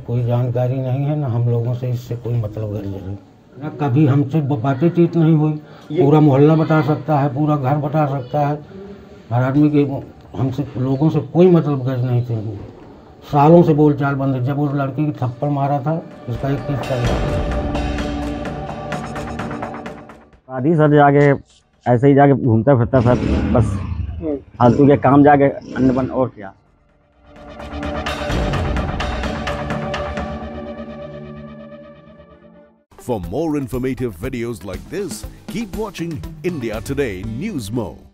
कोई जानकारी नहीं है, ना हम लोगों से इससे कोई मतलब गर्ज नहीं, ना कभी हमसे बातचीत नहीं हुई। पूरा मोहल्ला बता सकता है, पूरा घर बता सकता है, हर आदमी के हमसे लोगों से कोई मतलब गर्ज नहीं थी। सालों से बोलचाल बंद है। जब उस लड़की की थप्पड़ मारा था, इसका एक केस चल रहा था। आदि सर जाके ऐसे ही जाके घूमता फिरता सर, बस फालतू के काम जाके अन्य बन और क्या। For more informative videos like this, keep watching India Today News Mo.